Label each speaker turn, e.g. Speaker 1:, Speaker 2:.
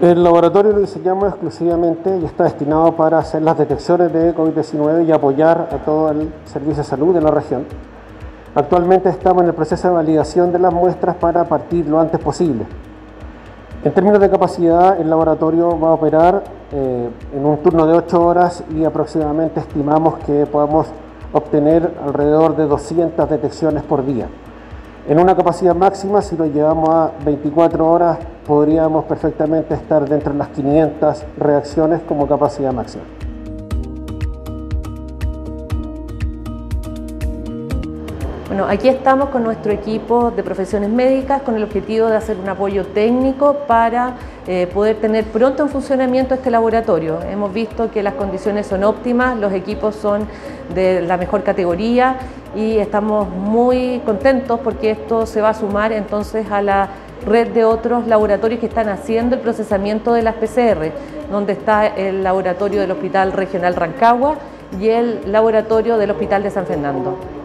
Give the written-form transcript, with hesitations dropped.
Speaker 1: El laboratorio lo diseñamos exclusivamente y está destinado para hacer las detecciones de COVID-19 y apoyar a todo el servicio de salud de la región. Actualmente estamos en el proceso de validación de las muestras para partir lo antes posible. En términos de capacidad, el laboratorio va a operar en un turno de 8 horas y aproximadamente estimamos que podamos obtener alrededor de 200 detecciones por día. En una capacidad máxima, si lo llevamos a 24 horas, podríamos perfectamente estar dentro de las 500 reacciones como capacidad máxima.
Speaker 2: Bueno, aquí estamos con nuestro equipo de profesiones médicas con el objetivo de hacer un apoyo técnico para poder tener pronto en funcionamiento este laboratorio. Hemos visto que las condiciones son óptimas, los equipos son de la mejor categoría y estamos muy contentos porque esto se va a sumar entonces a la red de otros laboratorios que están haciendo el procesamiento de las PCR, donde está el laboratorio del Hospital Regional Rancagua y el laboratorio del Hospital de San Fernando.